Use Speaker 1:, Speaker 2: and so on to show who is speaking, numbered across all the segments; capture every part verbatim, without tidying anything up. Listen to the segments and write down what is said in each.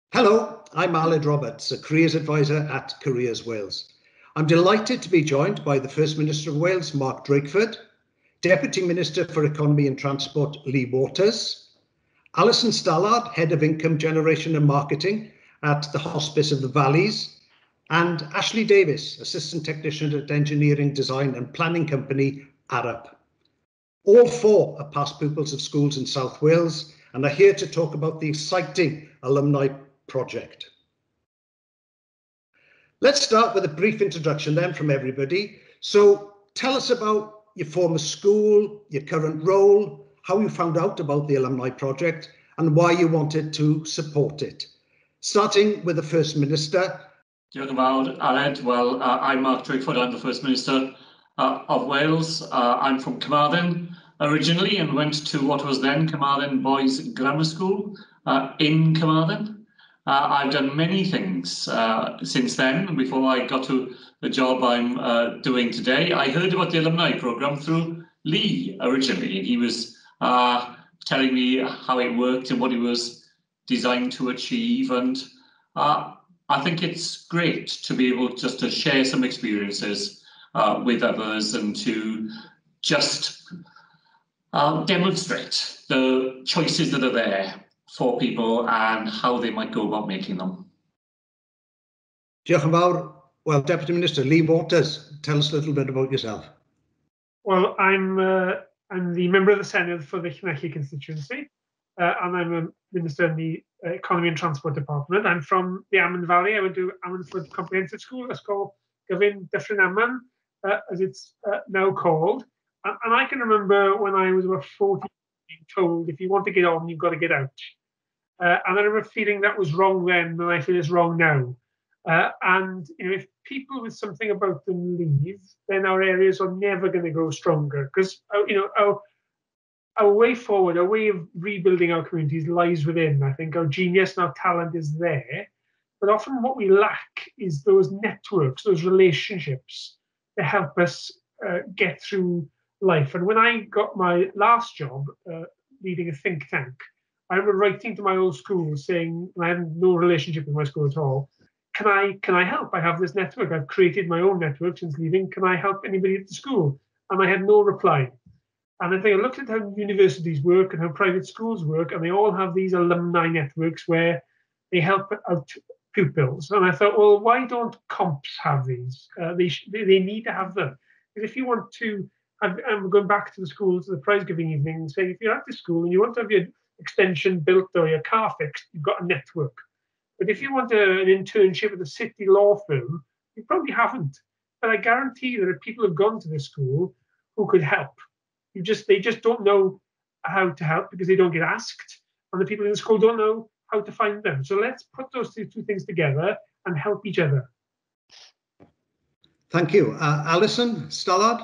Speaker 1: Hello, I'm Aled Roberts, a Careers Advisor at Careers Wales. I'm delighted to be joined by the First Minister of Wales, Mark Drakeford, Deputy Minister for Economy and Transport, Llywodraeth, Alison Stallard, Head of Income Generation and Marketing at the Hospice of the Valleys, and Ashley Davis, Assistant Technician at Engineering, Design and Planning Company, Arup. All four are past pupils of schools in South Wales and are here to talk about the exciting alumni project. Let's start with a brief introduction then from everybody. So tell us about your former school, your current role, how you found out about the alumni project and why you wanted to support it. Starting with the First Minister.
Speaker 2: Diolch yn fawr, Aled. Well, uh, I'm Mark Drakeford. I'm the First Minister uh, of Wales. Uh, I'm from Carmarthen originally and went to what was then Carmarthen Boys Grammar School uh, in Carmarthen. Uh, I've done many things uh, since then, before I got to the job I'm uh, doing today. I heard about the alumni programme through Lee originally. He was uh, telling me how it worked and what it was designed to achieve. And uh, I think it's great to be able just to share some experiences uh, with others and to just uh, demonstrate the choices that are there for people and how they might go about making them.
Speaker 1: Diolch yn fawr. Well, Deputy Minister Llywodraeth, tell us a little bit about yourself.
Speaker 3: Well, I'm uh, I'm the member of the Senedd for the Llanelli constituency, uh, and I'm a minister in the uh, Economy and Transport Department. I'm from the Amman Valley. I went to Ammanford Comprehensive School. It's called Gyfun Dyffryn Amman, uh, as it's uh, now called. And, and I can remember when I was about fourteen, being told, if you want to get on, you've got to get out. Uh, and I remember feeling that was wrong then, and I feel it's wrong now. Uh, and you know, if people with something about them leave, then our areas are never going to grow stronger. Because uh, you know, our, our way forward, our way of rebuilding our communities lies within. I think our genius and our talent is there, but often what we lack is those networks, those relationships that help us uh, get through life. And when I got my last job uh, leading a think tank, I remember writing to my old school saying, and I had no relationship with my school at all, can I can I help? I have this network. I've created my own network since leaving. Can I help anybody at the school? And I had no reply. And I think I looked at how universities work and how private schools work, and they all have these alumni networks where they help out pupils. And I thought, well, why don't comps have these? Uh, they, they need to have them. Because if you want to, have, I'm going back to the schools, the prize giving evening, and saying, if you're at the school and you want to have your extension built or your car fixed, you've got a network. But if you want a, an internship at a city law firm, you probably haven't. But I guarantee you that people have gone to the school who could help. You just they just don't know how to help because they don't get asked, and the people in the school don't know how to find them. So let's put those two, two things together and help each other.
Speaker 1: Thank you. Uh, Alison Stallard.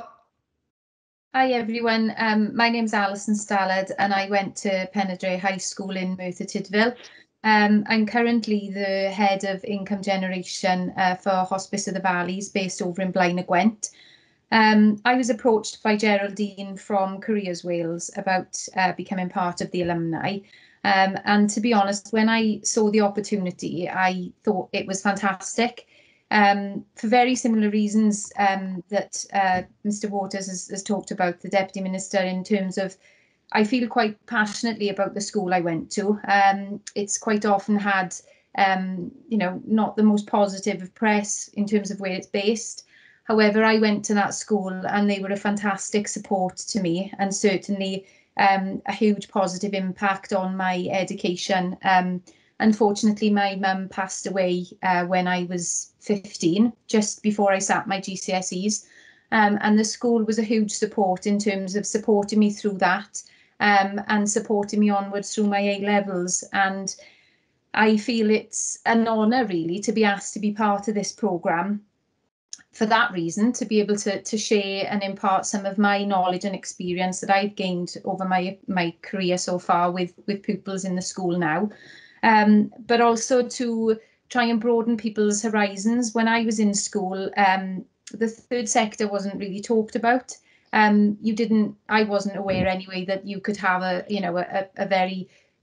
Speaker 4: Hi everyone, um, my name's Alison Stallard and I went to Penydre High School in Merthyr Tydfil. Um, I'm currently the head of income generation uh, for Hospice of the Valleys based over in Blaen y Gwent. Um, I was approached by Geraldine from Careers Wales about uh, becoming part of the alumni. Um, and to be honest, when I saw the opportunity, I thought it was fantastic. Um, for very similar reasons um, that uh, Mister Waters has, has talked about, the Deputy Minister, in terms of I feel quite passionately about the school I went to. Um, it's quite often had, um, you know, not the most positive of press in terms of where it's based. However, I went to that school and they were a fantastic support to me and certainly um, a huge positive impact on my education. Um, unfortunately, my mum passed away uh, when I was fifteen, just before I sat my G C S Es. Um, and the school was a huge support in terms of supporting me through that. Um, and supporting me onwards through my A levels, and I feel it's an honour really to be asked to be part of this programme. For that reason, to be able to to share and impart some of my knowledge and experience that I've gained over my my career so far with with pupils in the school now, um, but also to try and broaden people's horizons. When I was in school, um, the third sector wasn't really talked about. Um, you didn't, I wasn't aware anyway that you could have a, you know, a, a very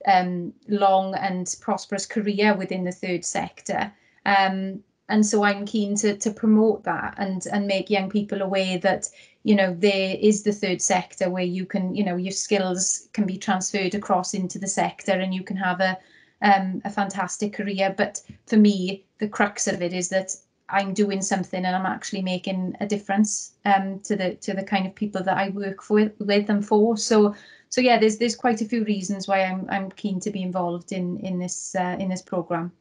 Speaker 4: um, long and prosperous career within the third sector. Um, and so I'm keen to, to promote that and, and make young people aware that, you know, there is the third sector where you can, you know, your skills can be transferred across into the sector and you can have a, um, a fantastic career. But for me, the crux of it is that I'm doing something and I'm actually making a difference um, to the to the kind of people that I work for, with and for. So, so yeah, there's there's quite a few reasons why I'm I'm keen to be involved in in this uh, in this programme.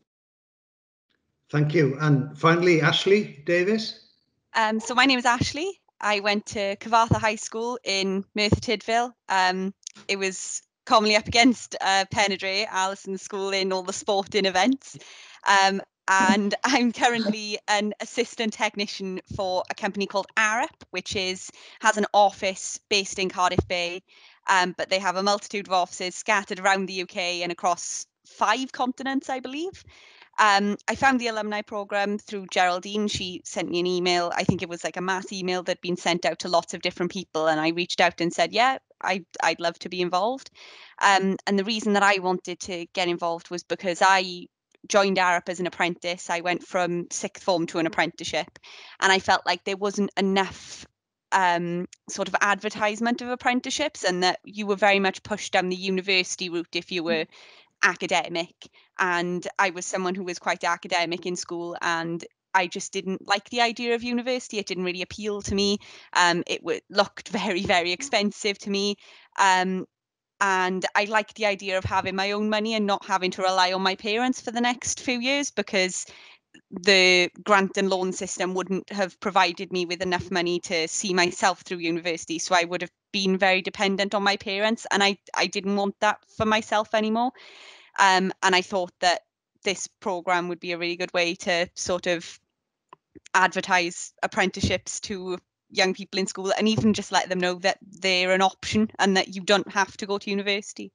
Speaker 1: Thank you. And finally, Ashley Davis.
Speaker 5: Um, so my name is Ashley. I went to Cyfarthfa High School in Merthyr Tydfil. Um, it was commonly up against uh, Penydre, Alison's school in all the sporting events. Um, and I'm currently an assistant technician for a company called Arup, which is has an office based in Cardiff Bay, um, but they have a multitude of offices scattered around the U K and across five continents, I believe. Um, I found the alumni programme through Geraldine. She sent me an email. I think it was like a mass email that had been sent out to lots of different people. And I reached out and said, yeah, I, I'd love to be involved. Um, and the reason that I wanted to get involved was because I joined Arup as an apprentice. I went from sixth form to an apprenticeship. And I felt like there wasn't enough um, sort of advertisement of apprenticeships and that you were very much pushed down the university route if you were academic. And I was someone who was quite academic in school, and I just didn't like the idea of university. It didn't really appeal to me. Um, it w- looked very, very expensive to me. Um, and I liked the idea of having my own money and not having to rely on my parents for the next few years, because the grant and loan system wouldn't have provided me with enough money to see myself through university. So I would have been very dependent on my parents, and I, I didn't want that for myself anymore. Um, and I thought that this programme would be a really good way to sort of advertise apprenticeships to young people in school, and even just let them know that they're an option and that you don't have to go to university.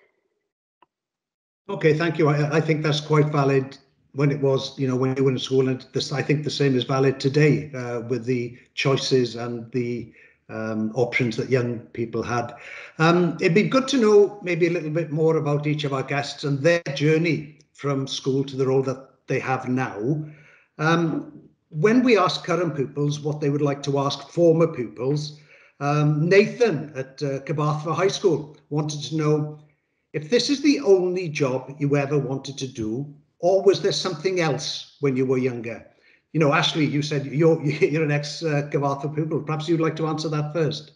Speaker 1: Okay, thank you. I, I think that's quite valid when it was, you know, when you were in school, and this, I think the same is valid today uh, with the choices and the um, options that young people had. Um, it'd be good to know maybe a little bit more about each of our guests and their journey from school to the role that they have now. Um, when we ask current pupils what they would like to ask former pupils, um, Nathan at uh, Cyfarthfa High School wanted to know if this is the only job you ever wanted to do, or was there something else when you were younger? You know, Ashley, you said you're, you're an ex-Cyfarthfa uh, pupil. Perhaps you'd like to answer that first.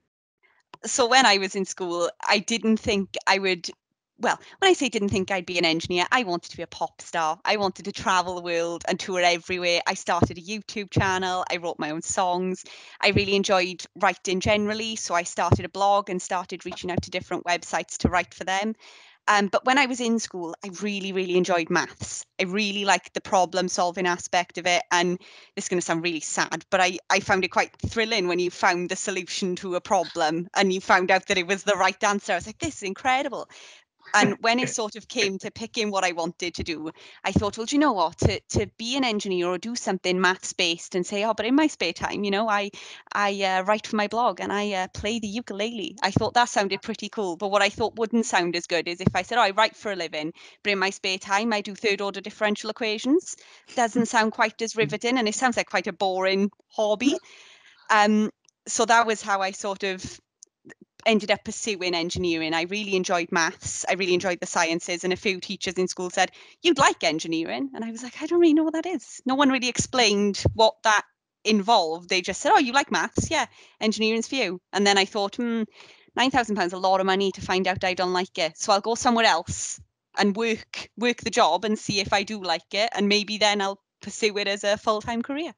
Speaker 5: So when I was in school, I didn't think I would, well, when I say didn't think I'd be an engineer, I wanted to be a pop star. I wanted to travel the world and tour everywhere. I started a YouTube channel. I wrote my own songs. I really enjoyed writing generally. So I started a blog and started reaching out to different websites to write for them. Um, but when I was in school, I really, really enjoyed maths. I really liked the problem solving aspect of it. And this is going to sound really sad, but I, I found it quite thrilling when you found the solution to a problem and you found out that it was the right answer. I was like, this is incredible. And when it sort of came to picking what I wanted to do, I thought, well, do you know what? To to be an engineer or do something maths based and say, oh, but in my spare time, you know, I I uh, write for my blog and I uh, play the ukulele. I thought that sounded pretty cool. But what I thought wouldn't sound as good is if I said, oh, I write for a living, but in my spare time, I do third order differential equations. Doesn't sound quite as riveting, and it sounds like quite a boring hobby. Um, so that was how I sort of ended up pursuing engineering. I really enjoyed maths. I really enjoyed the sciences, and a few teachers in school said, you'd like engineering? And I was like, I don't really know what that is. No one really explained what that involved. They just said, oh, you like maths? Yeah, engineering's for you. And then I thought, hmm, nine thousand pounds is a lot of money to find out I don't like it. So I'll go somewhere else and work, work the job and see if I do like it. And maybe then I'll pursue it as a full-time career.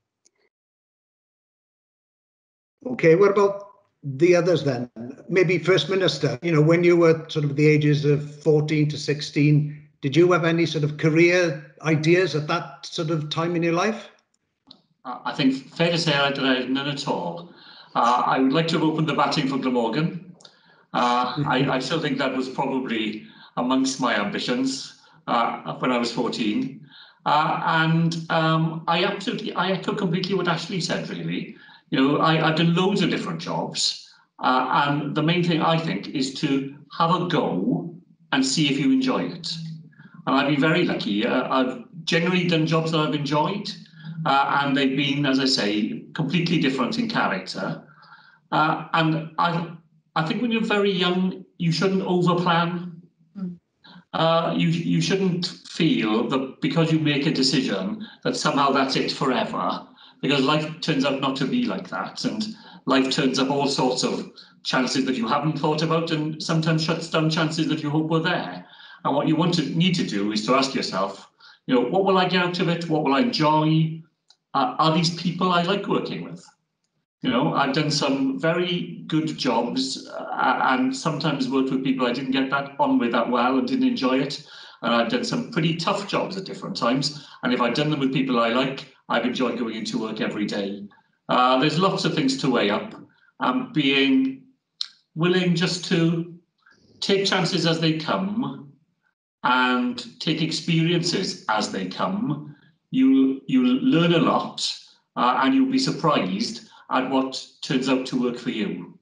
Speaker 1: Okay, what about the others then? Maybe First Minister, you know, when you were sort of the ages of fourteen to sixteen, did you have any sort of career ideas at that sort of time in your life?
Speaker 2: Uh, I think fair to say that I had none at all. Uh, I would like to have opened the batting for Glamorgan. Uh, I, I still think that was probably amongst my ambitions uh, when I was fourteen. Uh, and um, I absolutely, I echo completely what Ashley said, really. You know, I, I've done loads of different jobs. Uh, and the main thing I think is to have a go and see if you enjoy it. And I've been very lucky. Uh, I've generally done jobs that I've enjoyed, uh, and they've been, as I say, completely different in character. Uh, and I, I think when you're very young, you shouldn't overplan. Mm. Uh, you, you shouldn't feel that because you make a decision that somehow that's it forever, because life turns out not to be like that. And life turns up all sorts of chances that you haven't thought about, and sometimes shuts down chances that you hope were there. And what you want to need to do is to ask yourself, you know, what will I get out of it? What will I enjoy? Uh, are these people I like working with? You know, I've done some very good jobs uh, and sometimes worked with people I didn't get that on with that well and didn't enjoy it. And I've done some pretty tough jobs at different times. And if I've done them with people I like, I've enjoyed going into work every day. Uh, there's lots of things to weigh up. Um, being willing just to take chances as they come and take experiences as they come. You, you'll learn a lot uh, and you'll be surprised at what turns out to work for you.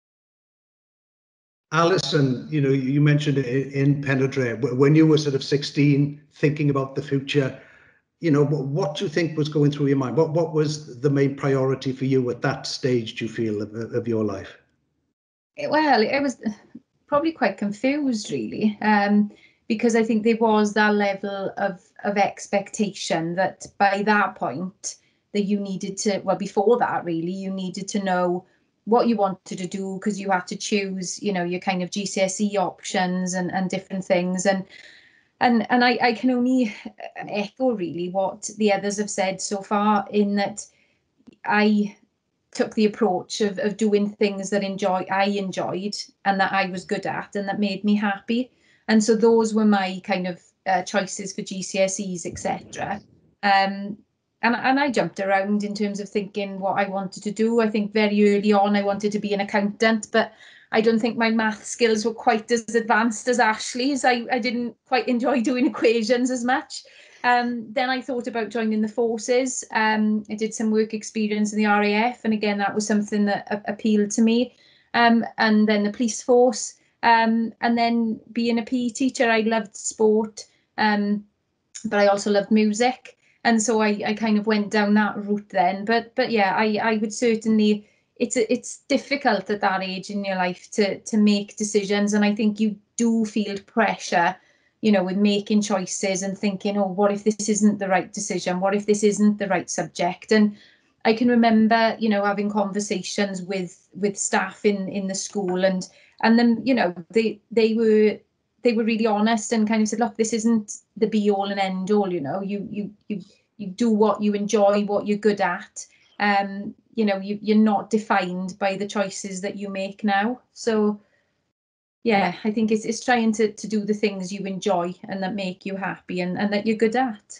Speaker 1: Alison, you know, you mentioned in Penedre, when you were sort of sixteen, thinking about the future, you know, what do you think was going through your mind? What, what was the main priority for you at that stage, do you feel, of, of your life?
Speaker 4: Well, it was probably quite confused, really, um, because I think there was that level of, of expectation that by that point that you needed to, well, before that, really, you needed to know what you wanted to do, because you had to choose, you know, your kind of G C S E options and, and different things. And and and I, I can only echo, really, what the others have said so far, in that I took the approach of, of doing things that enjoy I enjoyed and that I was good at and that made me happy. And so those were my kind of uh, choices for G C S Es, et cetera. Um, and, and I jumped around in terms of thinking what I wanted to do. I think very early on I wanted to be an accountant, but I don't think my math skills were quite as advanced as Ashley's. I, I didn't quite enjoy doing equations as much. Um, then I thought about joining the forces. Um, I did some work experience in the R A F, and again, that was something that uh, appealed to me. Um, and then the police force, um, and then being a P E teacher, I loved sport, um, but I also loved music. And so I, I kind of went down that route then. But but yeah, I, I would certainly, it's it's difficult at that age in your life to to make decisions. And I think you do feel pressure, you know, with making choices and thinking, oh, what if this isn't the right decision? What if this isn't the right subject? And I can remember, you know, having conversations with with staff in in the school, and and then, you know, they they were they were really honest and kind of said, look, this isn't the be all and end all, you know, you you you you do what you enjoy, what you're good at. Um, you know, you, you're not defined by the choices that you make now. So yeah, I think it's it's trying to, to do the things you enjoy and that make you happy and, and that you're good at.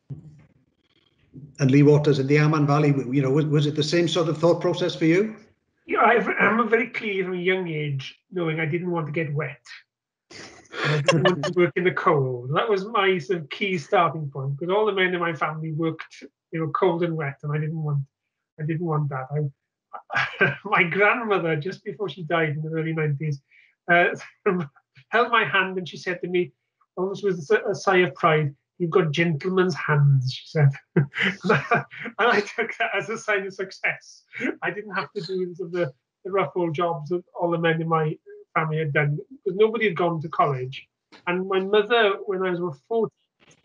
Speaker 1: And Lee Waters in the Amman Valley, you know, was, was it the same sort of thought process for you?
Speaker 3: Yeah, I've, I'm very clear from a young age, knowing I didn't want to get wet. And I didn't want to work in the cold. That was my sort of key starting point, because all the men in my family worked, you know, cold and wet, and I didn't want, I didn't want that. I, my grandmother, just before she died in the early nineties, uh, held my hand and she said to me, almost with a sigh of pride, "You've got gentleman's hands," she said. And I took that as a sign of success. I didn't have to do the, the rough old jobs that all the men in my family had done, because nobody had gone to college. And my mother, when I was fourteen,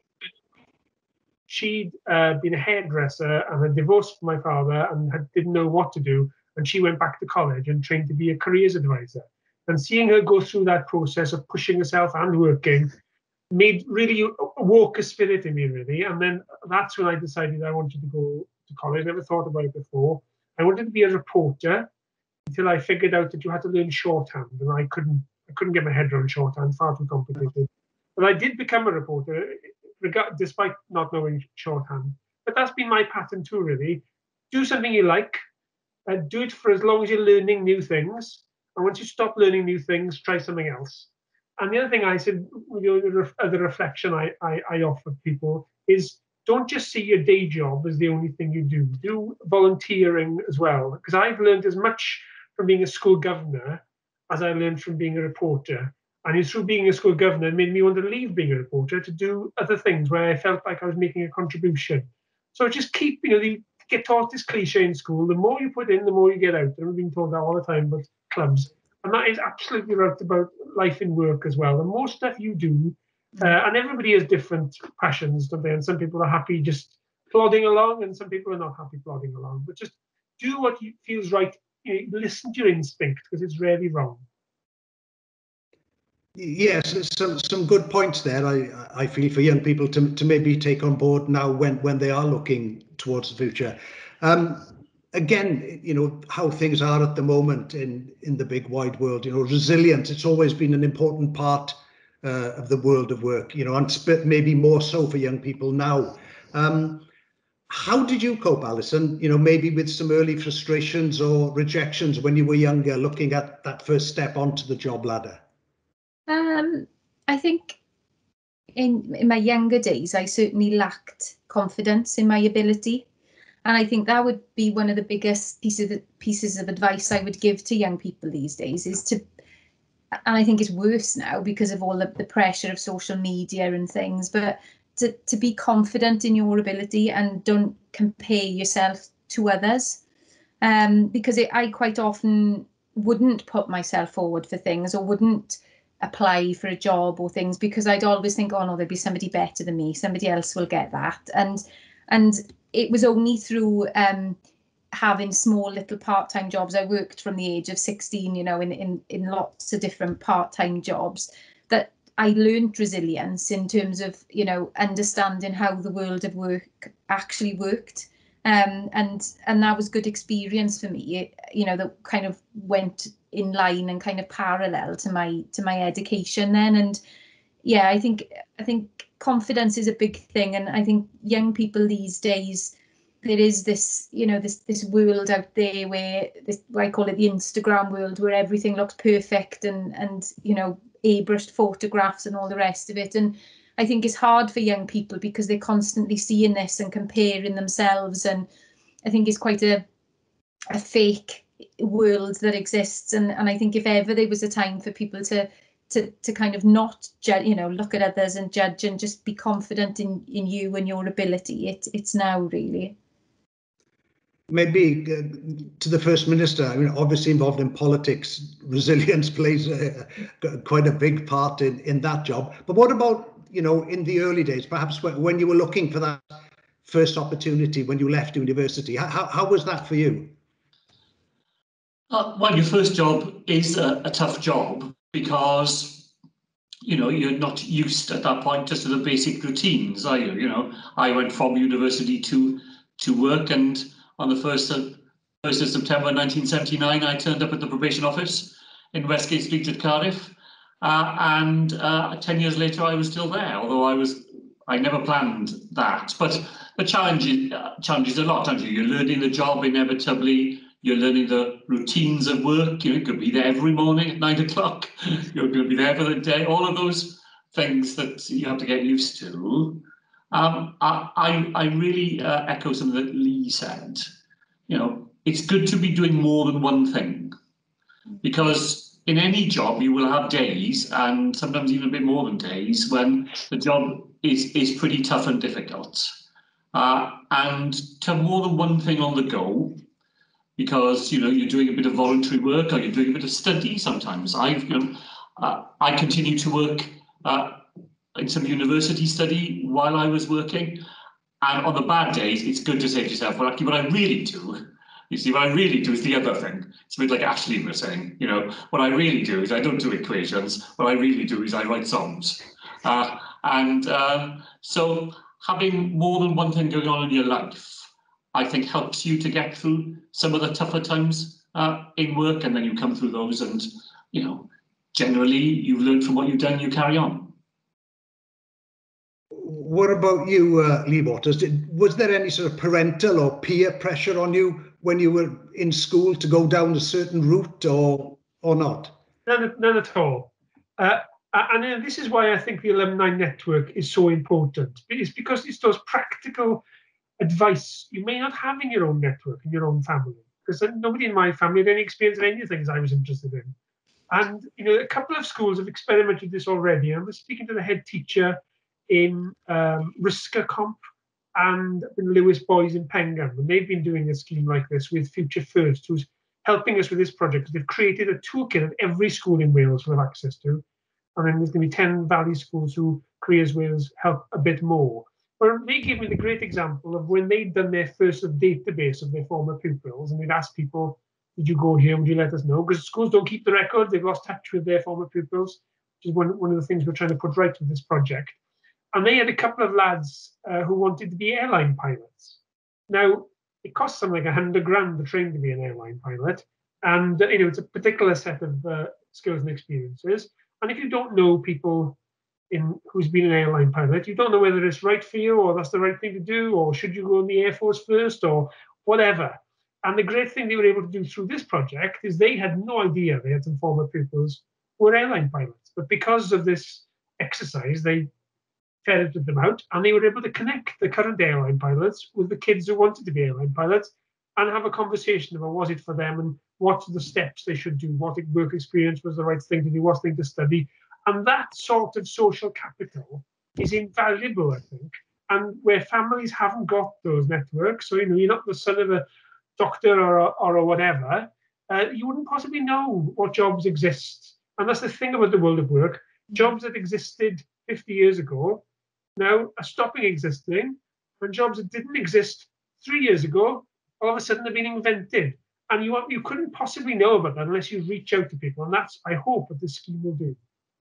Speaker 3: she'd uh, been a hairdresser and had divorced from my father and had, didn't know what to do. And she went back to college and trained to be a careers advisor. And seeing her go through that process of pushing herself and working made really woke a spirit in me, really. And then that's when I decided I wanted to go to college. I never thought about it before. I wanted to be a reporter until I figured out that you had to learn shorthand, and I couldn't I couldn't get my head around shorthand, far too complicated. But I did become a reporter, despite not knowing shorthand. But that's been my pattern too, really. Do something you like, uh, do it for as long as you're learning new things, and once you stop learning new things, try something else. And the other thing I said, you know, the other reflection I, I, I offer people is, don't just see your day job as the only thing you do. Do volunteering as well, because I've learned as much from being a school governor as I learned from being a reporter. And it's through being a school governor, it made me want to leave being a reporter to do other things where I felt like I was making a contribution. So just keep, you know, you get taught this cliche in school, the more you put in, the more you get out. And we've been told that all the time about clubs. And that is absolutely right about life and work as well. The more stuff you do, uh, and everybody has different passions, don't they? And some people are happy just plodding along, and some people are not happy plodding along. But just do what you, feels right. You know, listen to your instinct, because it's rarely wrong.
Speaker 1: Yes, some some good points there. I I feel for young people to to maybe take on board now when when they are looking towards the future. Um, again, you know how things are at the moment in in the big wide world. You know, resilience. It's always been an important part uh, of the world of work. You know, and maybe more so for young people now. Um, how did you cope, Alison? You know, maybe with some early frustrations or rejections when you were younger, looking at that first step onto the job ladder.
Speaker 4: Um, I think in in my younger days, I certainly lacked confidence in my ability, and I think that would be one of the biggest pieces of, pieces of advice I would give to young people these days is to, and I think it's worse now because of all the, the pressure of social media and things, but to, to be confident in your ability and don't compare yourself to others, um, because it, I quite often wouldn't put myself forward for things or wouldn't apply for a job or things because I'd always think, oh no, there'll be somebody better than me, somebody else will get that. And and it was only through um, having small little part-time jobs. I worked from the age of sixteen, you know, in, in, in lots of different part-time jobs that I learned resilience in terms of, you know, understanding how the world of work actually worked. Um, and and that was good experience for me, it, you know, that kind of went in line and kind of parallel to my to my education then. And yeah, I think I think confidence is a big thing. And I think young people these days, there is this, you know, this this world out there where this, I call it the Instagram world, where everything looks perfect and and you know, airbrushed photographs and all the rest of it. And I think it's hard for young people because they're constantly seeing this and comparing themselves. And I think it's quite a a fake world that exists. And, and I think if ever there was a time for people to to to kind of not judge, you know, look at others and judge and just be confident in, in you and your ability, it, it's now really.
Speaker 1: Maybe uh, to the First Minister, I mean, obviously involved in politics, resilience plays a, quite a big part in, in that job. But what about, you know, in the early days, perhaps when, when you were looking for that first opportunity, when you left university, how, how was that for you?
Speaker 2: Uh, well, your first job is a, a tough job because, you know, you're not used at that point just to the basic routines, are you? You know, I went from university to to work, and on the first of, first of September nineteen seventy-nine, I turned up at the probation office in Westgate Street at Cardiff, uh, and uh, ten years later I was still there. Although I was, I never planned that. But the challenge is, uh, challenge is a lot, aren't you? You're learning the job inevitably. You're learning the routines of work. You know, you could be there every morning at nine o'clock. You're going to be there for the day. All of those things that you have to get used to. Um, I, I, I really uh, echo something that Lee said. You know, it's good to be doing more than one thing, because in any job you will have days, and sometimes even a bit more than days, when the job is is pretty tough and difficult. Uh, and to have more than one thing on the go, because you know you're doing a bit of voluntary work or you're doing a bit of study. Sometimes I've you know uh, I continue to work uh, in some university study while I was working, and on the bad days it's good to say to yourself, well, actually what I really do, you see, what I really do is the other thing. It's a bit like Ashley was saying, you know, what I really do is I don't do equations. What I really do is I write songs, uh, and uh, so having more than one thing going on in your life, I think, helps you to get through some of the tougher times uh, in work, and then you come through those, and you know, generally you've learned from what you've done, you carry on.
Speaker 1: What about you, uh, Lee Waters? Did, was there any sort of parental or peer pressure on you when you were in school to go down a certain route, or or not?
Speaker 3: None, none at all. Uh, and uh, this is why I think the alumni network is so important. It's because it's those practical advice you may not have in your own network, in your own family. Because nobody in my family had any experience of any of the things I was interested in. And you know, a couple of schools have experimented this already. I was speaking to the head teacher in um, Riscacomp and in Lewis Boys in Pengan, and they've been doing a scheme like this with Future First, who's helping us with this project. They've created a toolkit that every school in Wales will have access to, and then there's going to be ten Valley schools who Careers Wales help a bit more. But they gave me the great example of when they'd done their first database of their former pupils, and they'd asked people, did you go here, would you let us know? Because schools don't keep the record, they've lost touch with their former pupils, which is one, one of the things we're trying to put right with this project. And they had a couple of lads uh, who wanted to be airline pilots. Now, it costs them like a hundred grand to train to be an airline pilot. And uh, you know, it's a particular set of uh, skills and experiences. And if you don't know people in who's been an airline pilot, you don't know whether it's right for you or that's the right thing to do, or should you go in the Air Force first or whatever. And the great thing they were able to do through this project is they had no idea they had some former pupils who were airline pilots. But because of this exercise, they ferreted them out and they were able to connect the current airline pilots with the kids who wanted to be airline pilots and have a conversation about was it for them and what the steps they should do, what work experience was the right thing to do, what thing to study. And that sort of social capital is invaluable, I think. And where families haven't got those networks, so you know, you're not the son of a doctor or a, or a whatever, uh, you wouldn't possibly know what jobs exist. And that's the thing about the world of work. Jobs that existed fifty years ago now are stopping existing, and jobs that didn't exist three years ago all of a sudden have been invented. And you you couldn't possibly know about that unless you reach out to people. And that's, I hope, what this scheme will do.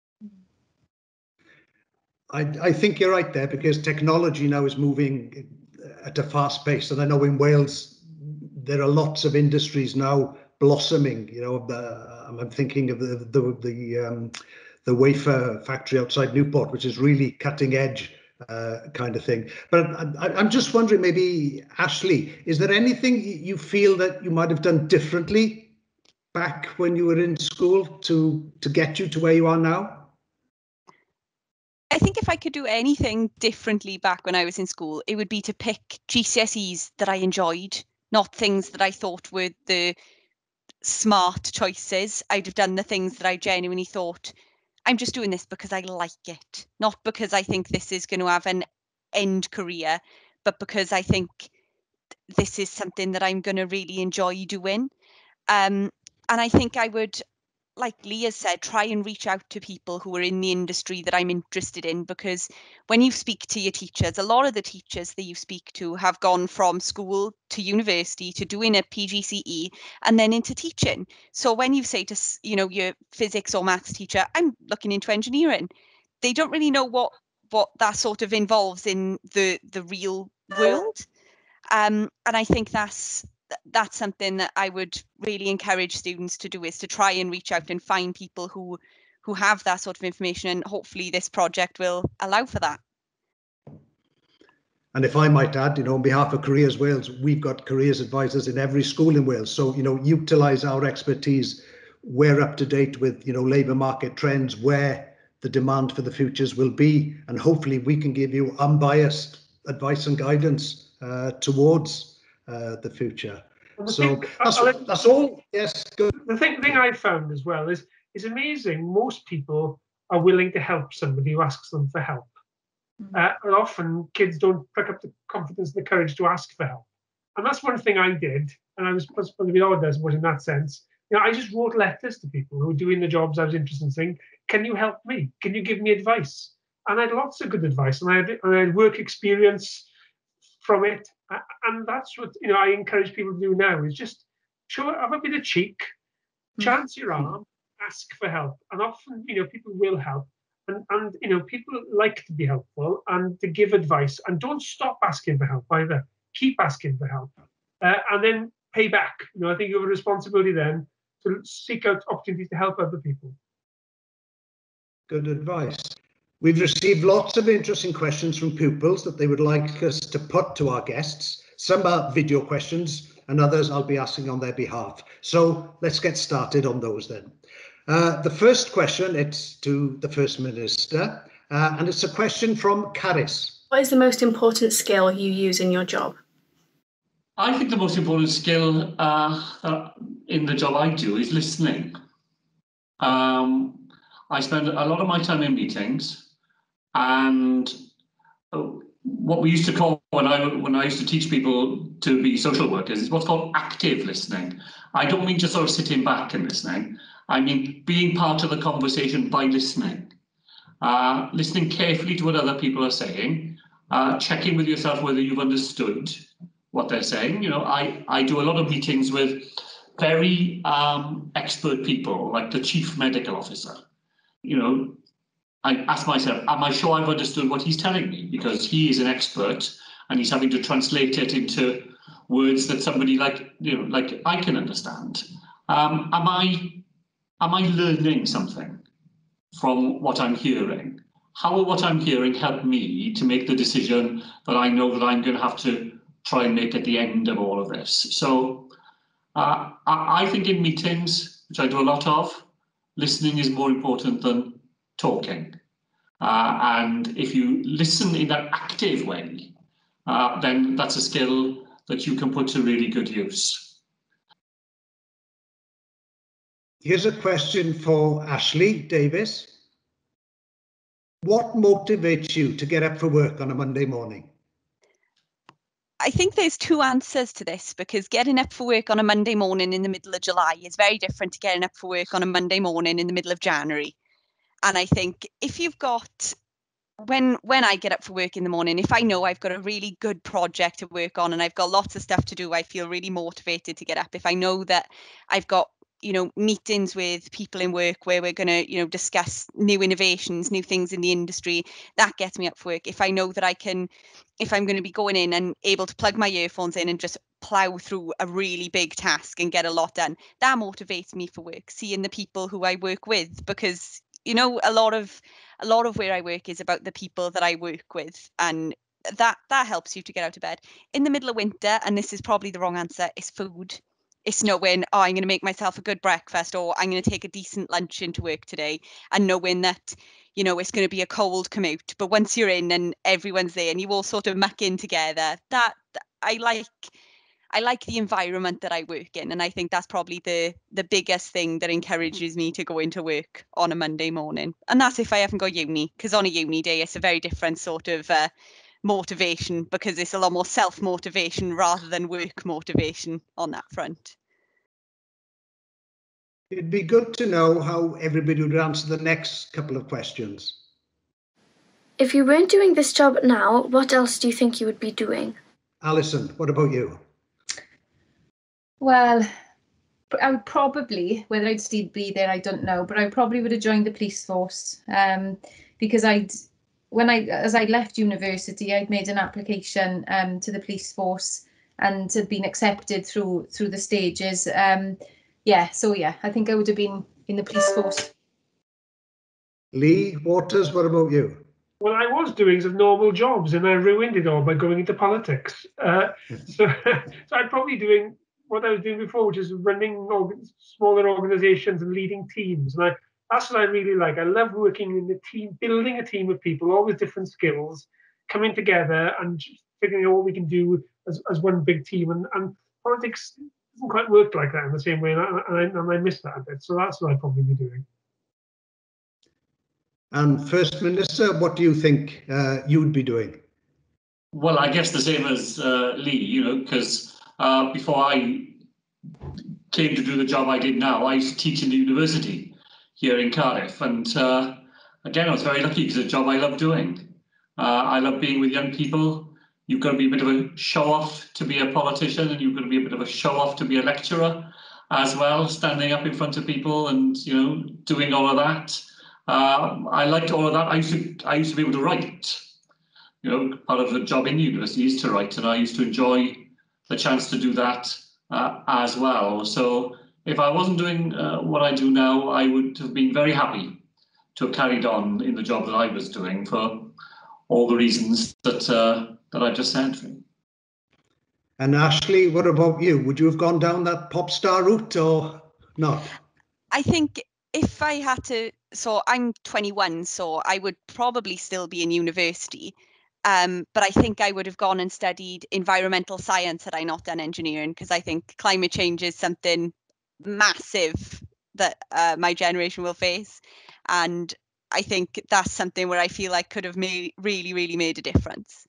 Speaker 1: I, I think you're right there, because technology now is moving at a fast pace. And I know in Wales, there are lots of industries now blossoming. You know, the, I'm thinking of the, the, the, um, the wafer factory outside Newport, which is really cutting edge uh, kind of thing. But I, I'm just wondering, maybe, Ashley, is there anything you feel that you might have done differently back when you were in school to, to get you to where you are now?
Speaker 5: I think if I could do anything differently back when I was in school, it would be to pick G C S Es that I enjoyed, not things that I thought were the smart choices. I'd have done the things that I genuinely thought, I'm just doing this because I like it, not because I think this is going to have an end career, but because I think this is something that I'm going to really enjoy doing. Um, and I think I would, like Leah said, try and reach out to people who are in the industry that I'm interested in, because when you speak to your teachers, a lot of the teachers that you speak to have gone from school to university to doing a P G C E and then into teaching. So when you say to, you know, your physics or maths teacher, I'm looking into engineering, they don't really know what what that sort of involves in the the real world. Um, and I think that's that's something that I would really encourage students to do, is to try and reach out and find people who who have that sort of information, and hopefully this project will allow for that.
Speaker 1: And if I might add, you know, on behalf of Careers Wales, we've got careers advisors in every school in Wales. So, you know, utilise our expertise. We're up to date with, you know, labour market trends, where the demand for the futures will be, and hopefully we can give you unbiased advice and guidance uh, towards uh, the future.
Speaker 3: The
Speaker 1: so
Speaker 3: thing,
Speaker 1: that's,
Speaker 3: let,
Speaker 1: that's all. Yes, good.
Speaker 3: The thing, thing I found as well is, it's amazing. Most people are willing to help somebody who asks them for help. Mm-hmm. uh, and often kids don't pick up the confidence and the courage to ask for help. And that's one thing I did, and I was probably all does was in that sense. You know, I just wrote letters to people who were doing the jobs I was interested in, saying, "Can you help me? Can you give me advice?" And I had lots of good advice, and I had, and I had work experience from it. And that's what, you know, I encourage people to do now, is just show, have a bit of cheek, chance your arm, ask for help. And often, you know, people will help. And, and, you know, people like to be helpful and to give advice. And don't stop asking for help either. Keep asking for help. Uh, and then pay back. You know, I think you have a responsibility then to seek out opportunities to help other people.
Speaker 1: Good advice. We've received lots of interesting questions from pupils that they would like us to put to our guests. Some are video questions and others I'll be asking on their behalf. So let's get started on those then. Uh, the first question, it's to the First Minister, uh, and it's a question from Caris.
Speaker 6: What is the most important skill you use in your job?
Speaker 2: I think the most important skill uh, uh, in the job I do is listening. Um, I spend a lot of my time in meetings, and what we used to call, when I when I used to teach people to be social workers, is what's called active listening. I don't mean just sort of sitting back and listening. I mean being part of the conversation by listening. Uh, listening carefully to what other people are saying, uh, checking with yourself whether you've understood what they're saying. You know, I, I do a lot of meetings with very um, expert people, like the chief medical officer. You know, I ask myself, am I sure I've understood what he's telling me? Because he is an expert and he's having to translate it into words that somebody like, you know, like I can understand. Um, am I, am I learning something from what I'm hearing? How will what I'm hearing help me to make the decision that I know that I'm going to have to try and make at the end of all of this? So uh, I, I think in meetings, which I do a lot of, listening is more important than talking. Uh, and if you listen in that active way, uh, then that's a skill that you can put to really good use.
Speaker 1: Here's a question for Ashley Davis. What motivates you to get up for work on a Monday morning?
Speaker 5: I think there's two answers to this, because getting up for work on a Monday morning in the middle of July is very different to getting up for work on a Monday morning in the middle of January. And I think if you've got, when when I get up for work in the morning, if I know I've got a really good project to work on and I've got lots of stuff to do, I feel really motivated to get up. If I know that I've got, you know, meetings with people in work where we're going to, you know, discuss new innovations, new things in the industry, that gets me up for work. If I know that I can, if I'm going to be going in and able to plug my earphones in and just plow through a really big task and get a lot done, that motivates me for work, seeing the people who I work with, because, you know, a lot of a lot of where I work is about the people that I work with, and that that helps you to get out of bed. In the middle of winter, and this is probably the wrong answer, is food. It's knowing, oh, I'm going to make myself a good breakfast, or I'm going to take a decent lunch into work today, and knowing that, you know, it's going to be a cold commute. But once you're in and everyone's there and you all sort of muck in together, that I like. I like the environment that I work in, and I think that's probably the the biggest thing that encourages me to go into work on a Monday morning. And that's if I haven't got uni, because on a uni day it's a very different sort of uh, motivation, because it's a lot more self-motivation rather than work motivation on that front.
Speaker 1: It'd be good to know how everybody would answer the next couple of questions.
Speaker 6: If you weren't doing this job now, what else do you think you would be doing?
Speaker 1: Alison, what about you?
Speaker 4: Well, I would probably, whether I'd still be there, I don't know, but I probably would have joined the police force, um, because I'd, when I, as I left university, I'd made an application um, to the police force and had been accepted through through the stages. Um, yeah, so yeah, I think I would have been in the police force.
Speaker 1: Lee Waters, what about you?
Speaker 3: Well, I was doing some normal jobs and I ruined it all by going into politics. Uh, so, so I'm probably doing what I was doing before, which is running org smaller organizations and leading teams. And I, that's what I really like. I love working in the team, building a team of people, all with different skills, coming together and figuring out what we can do as, as one big team. And, and politics doesn't quite work like that in the same way. And I, and I, and I miss that a bit. So that's what I'd probably be doing.
Speaker 1: And First Minister, what do you think uh, you'd be doing?
Speaker 2: Well, I guess the same as uh, Lee, you know, because uh, before I came to do the job I did now, I used to teach in the university here in Cardiff. And uh, again, I was very lucky because it's a job I love doing. Uh, I love being with young people. You've got to be a bit of a show-off to be a politician, and you've got to be a bit of a show-off to be a lecturer as well, standing up in front of people and, you know, doing all of that. Uh, I liked all of that. I used to, I used to be able to write. You know, part of the job in the university is to write, and I used to enjoy the chance to do that uh, as well. So if I wasn't doing uh, what I do now, I would have been very happy to have carried on in the job that I was doing for all the reasons that uh, that I just said.
Speaker 1: And Ashley, what about you? Would you have gone down that pop star route or not?
Speaker 5: I think if I had to, so I'm twenty-one, so I would probably still be in university. Um, but I think I would have gone and studied environmental science had I not done engineering, because I think climate change is something massive that uh, my generation will face. And I think that's something where I feel like could have made, really, really made a difference.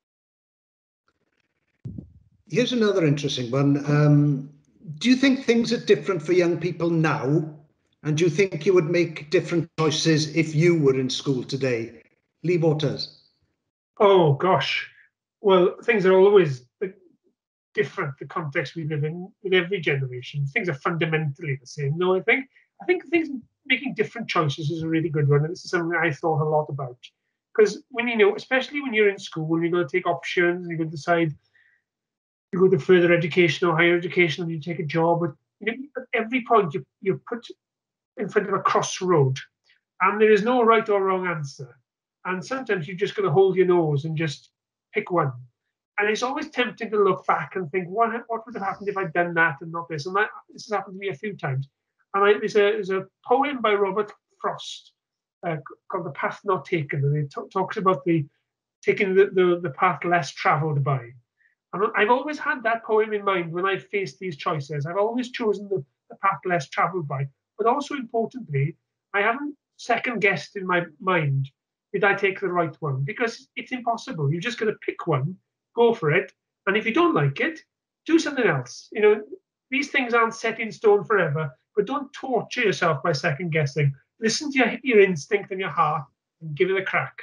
Speaker 1: Here's another interesting one. Um, do you think things are different for young people now? And do you think you would make different choices if you were in school today? Llywodraeth.
Speaker 3: Oh, gosh. Well, things are always different, the context we live in, with every generation. Things are fundamentally the same. No, I think, I think things, making different choices is a really good one. And this is something I thought a lot about. Because when you know, especially when you're in school, you're going to take options, you're going to decide you go to further education or higher education, and you take a job. But you know, at every point, you, you're put in front of a crossroad, and there is no right or wrong answer. And sometimes you're just going to hold your nose and just pick one. And it's always tempting to look back and think, what, what would have happened if I'd done that and not this? And that, this has happened to me a few times. And I, there's, a, there's a poem by Robert Frost uh, called The Path Not Taken. And it talks about the taking the, the, the path less travelled by. And I've always had that poem in mind when I've faced these choices. I've always chosen the, the path less travelled by. But also importantly, I haven't second guessed in my mind, did I take the right one? Because it's impossible. You're just going to pick one, go for it. And if you don't like it, do something else. You know, these things aren't set in stone forever, but don't torture yourself by second guessing. Listen to your, your instinct and your heart and give it a crack.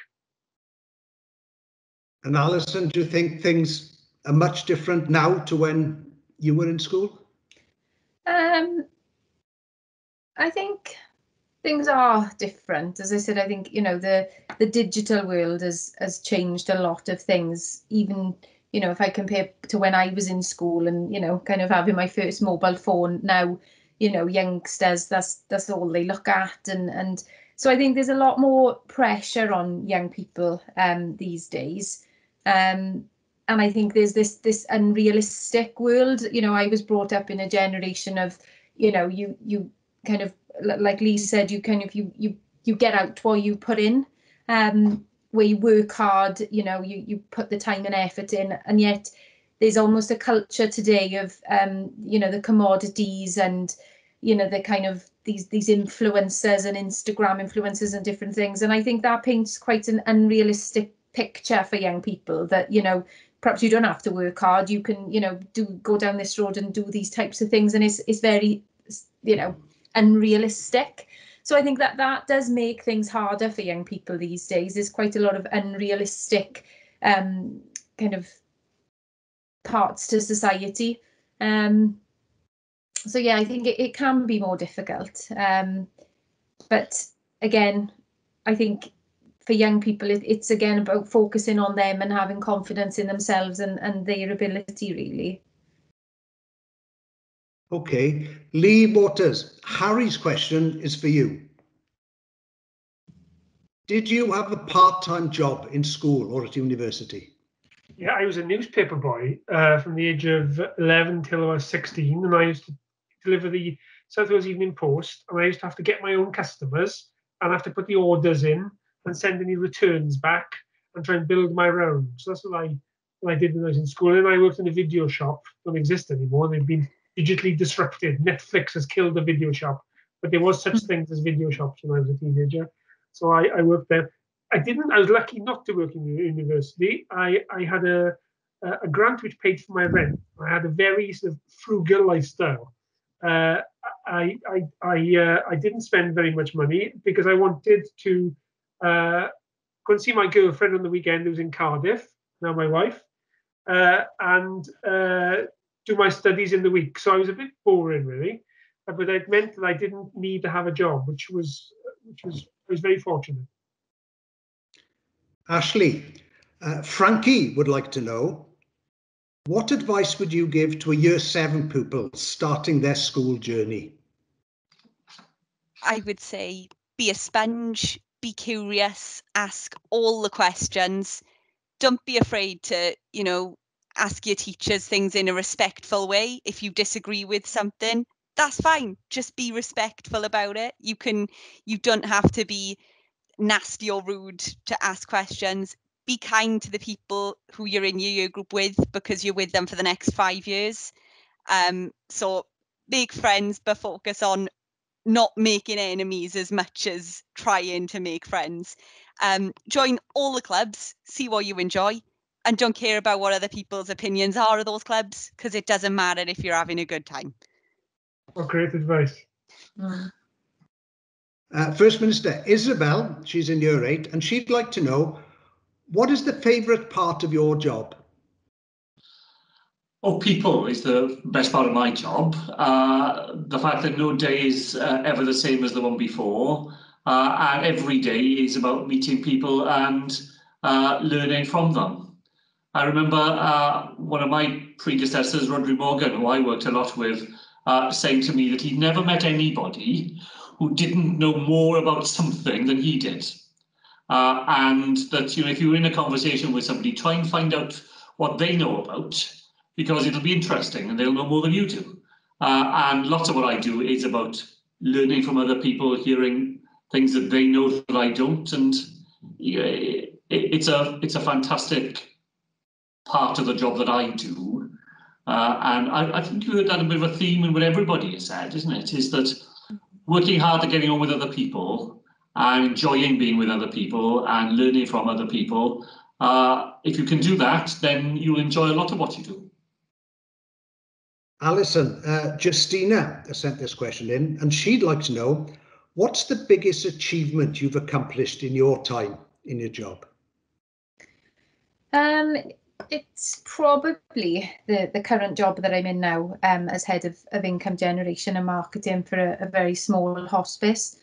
Speaker 1: And Alison, do you think things are much different now to when you were in school?
Speaker 4: Um, I think things are different. As I said, I think, you know, the the digital world has has changed a lot of things. Even, you know, if I compare to when I was in school and, you know, kind of having my first mobile phone, now, you know, youngsters, that's that's all they look at. And and so I think there's a lot more pressure on young people um, these days. Um, and I think there's this this unrealistic world. You know, I was brought up in a generation of, you know, you you kind of, like Lee said, you kind of you you you get out what you put in, um, where you work hard. You know, you you put the time and effort in, and yet there's almost a culture today of um, you know, the commodities and, you know, the kind of these these influencers and Instagram influencers and different things. And I think that paints quite an unrealistic picture for young people, that, you know, perhaps you don't have to work hard. You can, you know, do go down this road and do these types of things, and it's it's very, you know, unrealistic. So I think that that does make things harder for young people these days. There's quite a lot of unrealistic um, kind of parts to society. Um, so yeah, I think it, it can be more difficult. Um, but again, I think for young people, it, it's again about focusing on them and having confidence in themselves and, and their ability, really.
Speaker 1: Okay, Llywodraeth, Harry's question is for you. Did you have a part-time job in school or at university?
Speaker 3: Yeah, I was a newspaper boy uh, from the age of eleven till I was sixteen, and I used to deliver the South Wales Evening Post, and I used to have to get my own customers and have to put the orders in and send any returns back and try and build my round. So that's what I what I did when I was in school. And I worked in a video shop. Don't exist anymore. They've been digitally disrupted. Netflix has killed the video shop, but there was such things as video shops when I was a teenager. So I, I worked there. I didn't. I was lucky not to work in university. I I had a a grant which paid for my rent. I had a very sort of frugal lifestyle. Uh, I I I uh, I didn't spend very much money because I wanted to uh, go and see my girlfriend on the weekend, who was in Cardiff, now my wife, uh, and uh, do my studies in the week. So I was a bit boring, really, but it meant that I didn't need to have a job, which was which was I was very fortunate.
Speaker 1: Ashley, uh, Frankie would like to know, what advice would you give to a year seven pupil starting their school journey?
Speaker 5: I would say be a sponge, be curious, ask all the questions. Don't be afraid to, you know, ask your teachers things in a respectful way. If you disagree with something, that's fine. Just be respectful about it. You can, you don't have to be nasty or rude to ask questions. Be kind to the people who you're in your year group with, because you're with them for the next five years. Um, so make friends, but focus on not making enemies as much as trying to make friends. Um, join all the clubs, see what you enjoy, and don't care about what other people's opinions are of those clubs, because it doesn't matter if you're having a good time.
Speaker 3: Oh, great advice.
Speaker 4: Mm.
Speaker 1: Uh, First Minister Isabel, she's in year eight, and she'd like to know, what is the favourite part of your job?
Speaker 2: Oh, people is the best part of my job. Uh, the fact that no day is uh, ever the same as the one before, uh, and every day is about meeting people and uh, learning from them. I remember uh, one of my predecessors, Rodri Morgan, who I worked a lot with, uh, saying to me that he'd never met anybody who didn't know more about something than he did. Uh, and that, you know, if you're in a conversation with somebody, try and find out what they know about, because it'll be interesting and they'll know more than you do. Uh, and lots of what I do is about learning from other people, hearing things that they know that I don't. And yeah, it, it's a it's a fantastic part of the job that I do. Uh, and I, I think you heard that a bit of a theme in what everybody has said, isn't it? Is that working hard at getting on with other people and enjoying being with other people and learning from other people. Uh, if you can do that, then you'll enjoy a lot of what you do.
Speaker 1: Alison, uh, Justina has sent this question in, and she'd like to know, what's the biggest achievement you've accomplished in your time in your job?
Speaker 4: Um, it's probably the, the current job that I'm in now, um, as head of, of income generation and marketing for a, a very small hospice.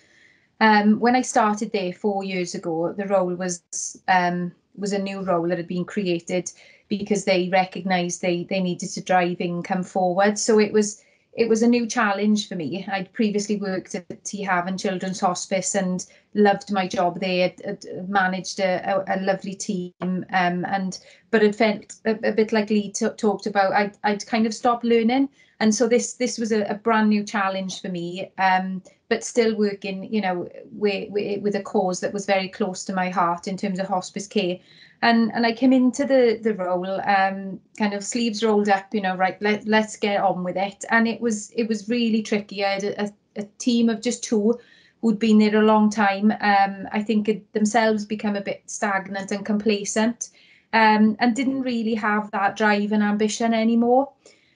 Speaker 4: Um, when I started there four years ago, the role was um, was a new role that had been created because they recognised they they needed to drive income forward. So it was it was a new challenge for me. I'd previously worked at T Haven Children's Hospice and loved my job there. I'd, I'd managed a, a, a lovely team, um, and but it felt a, a bit like Lee t- talked about. I'd, I'd kind of stopped learning, and so this this was a, a brand new challenge for me. Um, but still working, you know, with, with a cause that was very close to my heart in terms of hospice care. And and I came into the the role, um, kind of sleeves rolled up, you know, right, let, let's get on with it. And it was it was really tricky. I had a, a team of just two who'd been there a long time. Um, I think it themselves become a bit stagnant and complacent, um, and didn't really have that drive and ambition anymore.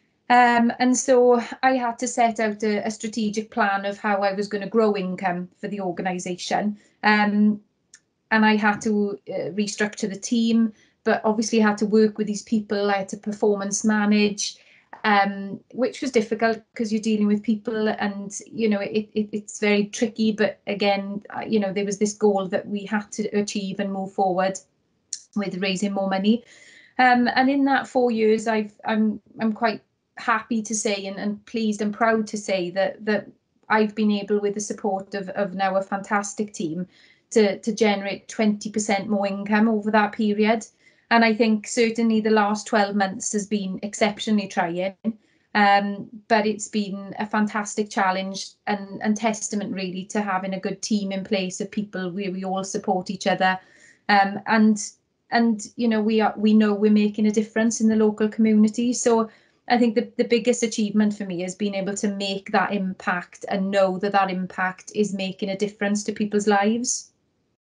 Speaker 4: Um, and so I had to set out a, a strategic plan of how I was going to grow income for the organisation. Um, and I had to uh, restructure the team, but obviously had to work with these people. I had to performance manage, um, which was difficult because you're dealing with people and, you know, it, it, it's very tricky. But again, you know, there was this goal that we had to achieve and move forward with raising more money. Um, and in that four years, I've I'm I'm quite happy to say and, and pleased and proud to say that that I've been able, with the support of, of now a fantastic team, to, to generate twenty percent more income over that period. And I think certainly the last twelve months has been exceptionally trying, um, but it's been a fantastic challenge and, and testament really to having a good team in place of people where we all support each other. Um, and and you know, we are we know we're making a difference in the local community. So I think the, the biggest achievement for me is being able to make that impact and know that that impact is making a difference to people's lives.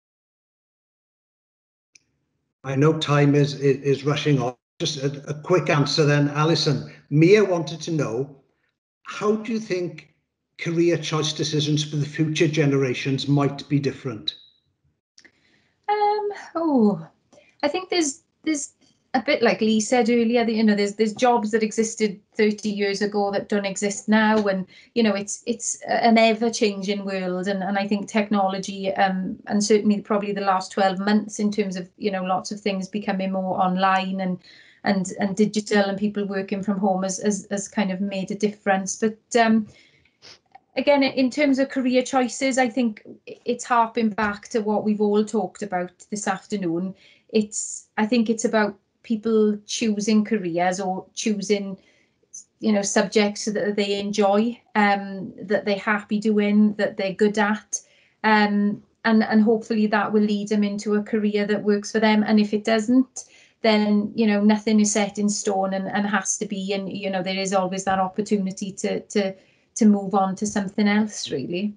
Speaker 1: I know time is is, is rushing on. Just a, a quick answer then, Alison. Mia wanted to know, how do you think career choice decisions for the future generations might be different?
Speaker 4: Um, oh, I think there's there's a bit like Lee said earlier, that, you know, there's there's jobs that existed thirty years ago that don't exist now, and you know, it's it's an ever-changing world, and and I think technology, um, and certainly probably the last twelve months in terms of, you know, lots of things becoming more online and and and digital and people working from home has has, has kind of made a difference. But um, again, in terms of career choices, I think it's harping back to what we've all talked about this afternoon. It's I think it's about people choosing careers or choosing, you know, subjects that they enjoy, um, that they're happy doing, that they're good at, um, and and hopefully that will lead them into a career that works for them. And if it doesn't, then, you know, nothing is set in stone and, and has to be. And, you know, there is always that opportunity to to to move on to something else, really.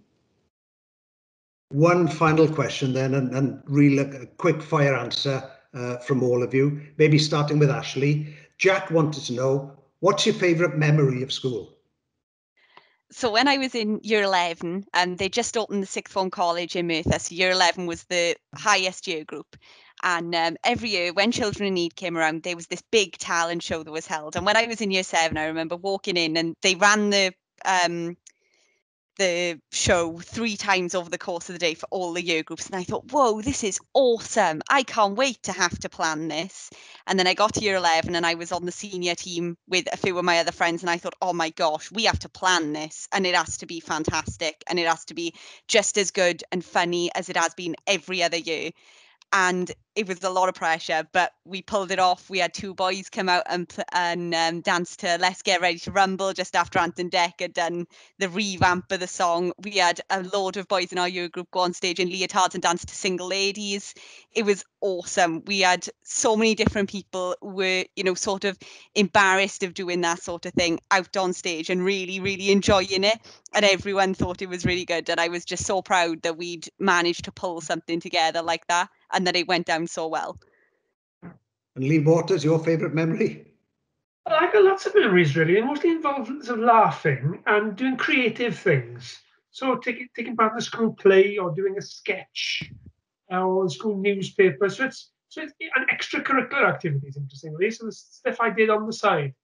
Speaker 1: One final question then, and, and real a quick fire answer uh, from all of you, maybe starting with Ashley. Jack wanted to know, what's your favourite memory of school?
Speaker 5: So when I was in year eleven, and they just opened the sixth form college in Merthyr, so year eleven was the highest year group. And um, every year when Children in Need came around, there was this big talent show that was held. And when I was in year seven, I remember walking in and they ran the um, the show three times over the course of the day for all the year groups. And I thought, whoa, this is awesome. I can't wait to have to plan this. And then I got to year eleven and I was on the senior team with a few of my other friends. And I thought, oh my gosh, we have to plan this. And it has to be fantastic. And it has to be just as good and funny as it has been every other year. And it was a lot of pressure, but we pulled it off. We had two boys come out and and um, dance to Let's Get Ready to Rumble just after Anton Deck had done the revamp of the song. We had a load of boys in our year group go on stage in leotards and dance to Single Ladies. It was awesome. We had so many different people who were, you know, sort of embarrassed of doing that sort of thing out on stage and really, really enjoying it. And everyone thought it was really good. And I was just so proud that we'd managed to pull something together like that and that it went down so well.
Speaker 1: And Lee Waters, your favourite memory?
Speaker 3: Well, I got lots of memories really, and mostly involved sort of laughing and doing creative things. So taking taking part in a school play or doing a sketch or a school newspaper. So it's so it's an extracurricular activities, interestingly. So the stuff I did on the side.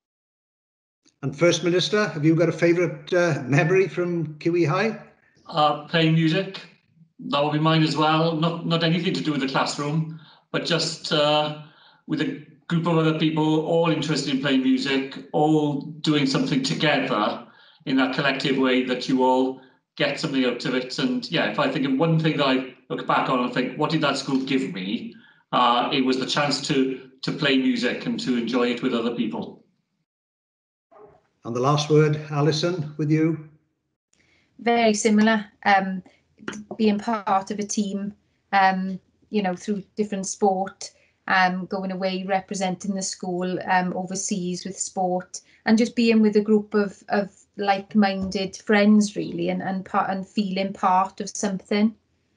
Speaker 1: And First Minister, have you got a favourite uh, memory from Q E High?
Speaker 2: Uh, playing music, that would be mine as well. Not not anything to do with the classroom, but just uh, with a group of other people, all interested in playing music, all doing something together in that collective way that you all get something out of it. And yeah, if I think of one thing that I look back on and think, what did that school give me? Uh, it was the chance to to play music and to enjoy it with other people.
Speaker 1: And the last word, Alison, with you?
Speaker 4: Very similar. Um, being part of a team, um, you know, through different sport, um, going away representing the school um, overseas with sport, and just being with a group of of like-minded friends, really, and and part and feeling part of something.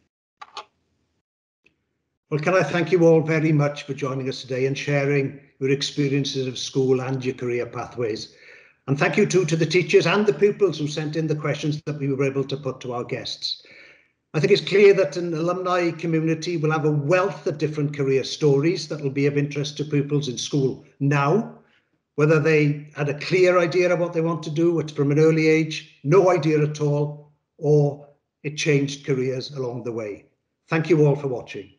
Speaker 1: Well, can I thank you all very much for joining us today and sharing your experiences of school and your career pathways. And thank you too to the teachers and the pupils who sent in the questions that we were able to put to our guests. I think it's clear that an alumni community will have a wealth of different career stories that will be of interest to pupils in school now, whether they had a clear idea of what they want to do from an early age, no idea at all, or it changed careers along the way. Thank you all for watching.